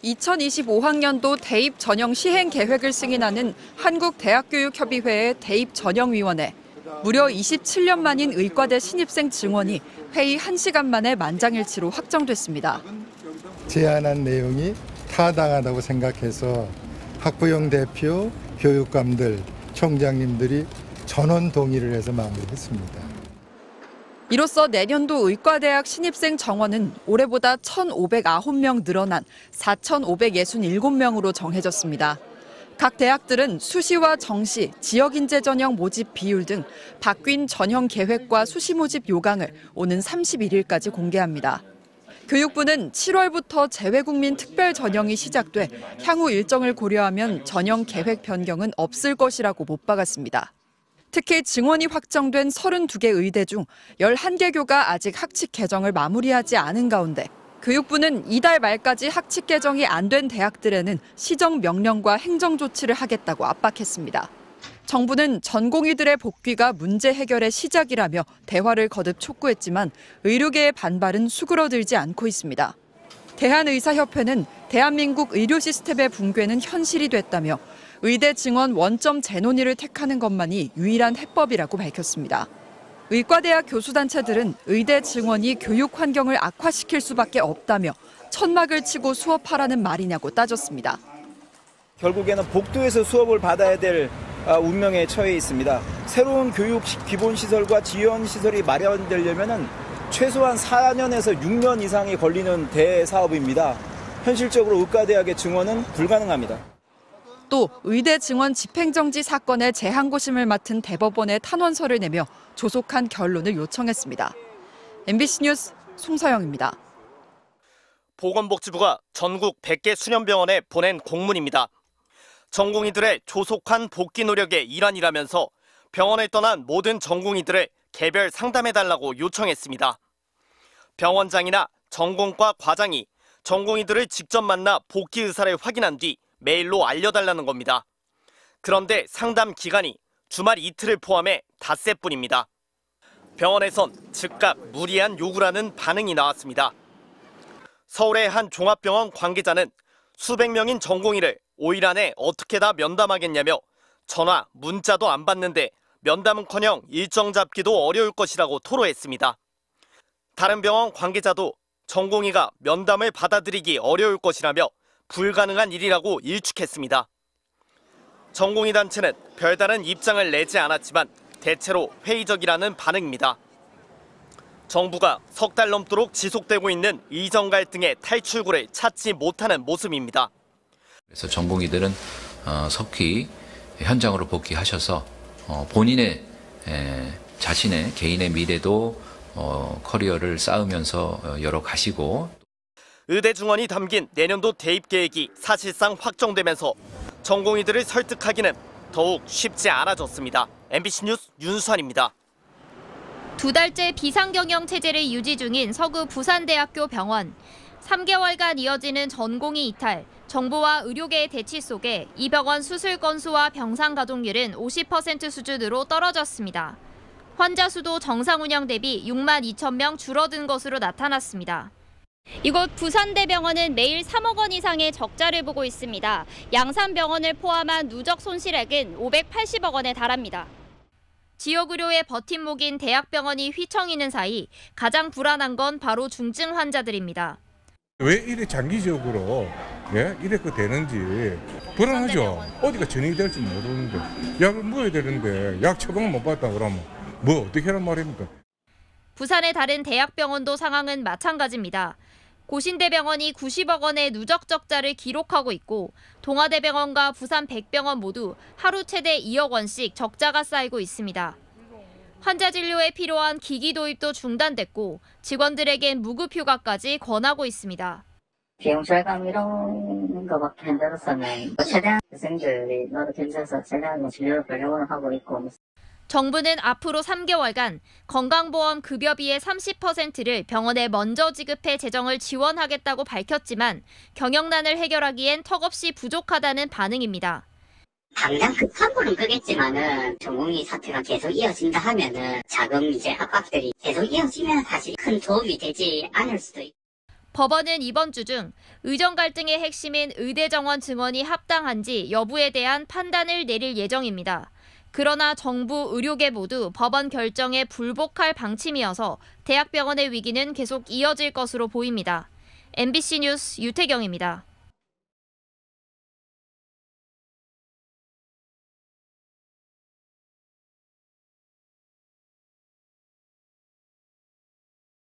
2025학년도 대입 전형 시행 계획을 승인하는 한국대학교육협의회의 대입 전형위원회. 무려 27년 만인 의과대 신입생 증원이 회의 1시간 만에 만장일치로 확정됐습니다. 제안한 내용이 타당하다고 생각해서 학부형 대표, 교육감들, 총장님들이 전원 동의를 해서 마무리했습니다. 이로써 내년도 의과대학 신입생 정원은 올해보다 1,509명 늘어난 4,567명으로 정해졌습니다. 각 대학들은 수시와 정시, 지역인재 전형 모집 비율 등 바뀐 전형 계획과 수시 모집 요강을 오는 31일까지 공개합니다. 교육부는 7월부터 재외국민 특별 전형이 시작돼 향후 일정을 고려하면 전형 계획 변경은 없을 것이라고 못 박았습니다. 특히 증원이 확정된 32개 의대 중 11개 교가 아직 학칙 개정을 마무리하지 않은 가운데 교육부는 이달 말까지 학칙 개정이 안 된 대학들에는 시정 명령과 행정 조치를 하겠다고 압박했습니다. 정부는 전공의들의 복귀가 문제 해결의 시작이라며 대화를 거듭 촉구했지만 의료계의 반발은 수그러들지 않고 있습니다. 대한의사협회는 대한민국 의료 시스템의 붕괴는 현실이 됐다며 의대 증원 원점 재논의를 택하는 것만이 유일한 해법이라고 밝혔습니다. 의과대학 교수단체들은 의대 증원이 교육 환경을 악화시킬 수밖에 없다며 천막을 치고 수업하라는 말이냐고 따졌습니다. 결국에는 복도에서 수업을 받아야 될 운명에 처해 있습니다. 새로운 교육 기본시설과 지원시설이 마련되려면 최소한 4년에서 6년 이상이 걸리는 대사업입니다. 현실적으로 의과대학의 증원은 불가능합니다. 또 의대 증원 집행정지 사건의 재항고심을 맡은 대법원에 탄원서를 내며 조속한 결론을 요청했습니다. MBC 뉴스 송서영입니다. 보건복지부가 전국 100개 수련병원에 보낸 공문입니다. 전공의들의 조속한 복귀 노력의 일환이라면서 병원을 떠난 모든 전공의들을 개별 상담해달라고 요청했습니다. 병원장이나 전공과 과장이 전공의들을 직접 만나 복귀 의사를 확인한 뒤 메일로 알려달라는 겁니다. 그런데 상담 기간이 주말 이틀을 포함해 닷새뿐입니다. 병원에선 즉각 무리한 요구라는 반응이 나왔습니다. 서울의 한 종합병원 관계자는 수백 명인 전공의를 5일 안에 어떻게 다 면담하겠냐며 전화, 문자도 안 받는데 면담은커녕 일정 잡기도 어려울 것이라고 토로했습니다. 다른 병원 관계자도 전공의가 면담을 받아들이기 어려울 것이라며 불가능한 일이라고 일축했습니다. 전공의 단체는 별다른 입장을 내지 않았지만 대체로 회의적이라는 반응입니다. 정부가 석 달 넘도록 지속되고 있는 이전 갈등의 탈출구를 찾지 못하는 모습입니다. 그래서 전공의들은 석히 현장으로 복귀하셔서 본인의 자신의 개인의 미래도 커리어를 쌓으면서 열어가시고 의대 증원이 담긴 내년도 대입 계획이 사실상 확정되면서 전공의들을 설득하기는 더욱 쉽지 않아졌습니다. MBC 뉴스 윤수환입니다. 2달째 비상경영 체제를 유지 중인 서구 부산대학교 병원. 3개월간 이어지는 전공의 이탈, 정부와 의료계의 대치 속에 이 병원 수술 건수와 병상 가동률은 50% 수준으로 떨어졌습니다. 환자 수도 정상 운영 대비 6만 2천 명 줄어든 것으로 나타났습니다. 이곳 부산대병원은 매일 3억 원 이상의 적자를 보고 있습니다. 양산병원을 포함한 누적 손실액은 580억 원에 달합니다. 지역 의료의 버팀목인 대학병원이 휘청이는 사이 가장 불안한 건 바로 중증 환자들입니다. 왜 이래 장기적으로 이래 되는지 불안하죠. 어디가 전이가 될지 모르는데 약을 먹어야 되는데 약 처방 못 받다 그러면 뭐 어떻게 하란 말입니까? 부산의 다른 대학병원도 상황은 마찬가지입니다. 고신대병원이 90억 원의 누적 적자를 기록하고 있고 동아대병원과 부산 백병원 모두 하루 최대 2억 원씩 적자가 쌓이고 있습니다. 환자 진료에 필요한 기기 도입도 중단됐고 직원들에겐 무급휴가까지 권하고 있습니다. 비용 절감 이런 거밖에 안 들었으면 최대한 학생들이 너도 괜찮아서 최대한 진료를 보려고 하고 있고. 정부는 앞으로 3개월간 건강보험 급여비의 30%를 병원에 먼저 지급해 재정을 지원하겠다고 밝혔지만 경영난을 해결하기엔 턱없이 부족하다는 반응입니다. 당장 급한 불은 끄겠지만은 전공의 사태가 계속 이어진다 하면은 자금 압박들이 계속 이어지면 사실 큰 도움이 되지 않을 수도 있고. 법원은 이번 주 중 의정 갈등의 핵심인 의대 정원 증원이 합당한지 여부에 대한 판단을 내릴 예정입니다. 그러나 정부, 의료계 모두 법원 결정에 불복할 방침이어서 대학병원의 위기는 계속 이어질 것으로 보입니다. MBC 뉴스 유태경입니다.